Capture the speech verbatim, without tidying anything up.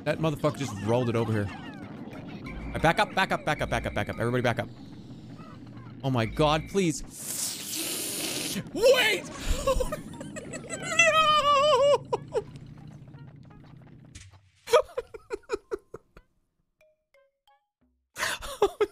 That motherfucker just rolled it over here. Right, back up, back up, back up, back up, back up. Everybody back up. Oh my god, please. Wait! No! Oh,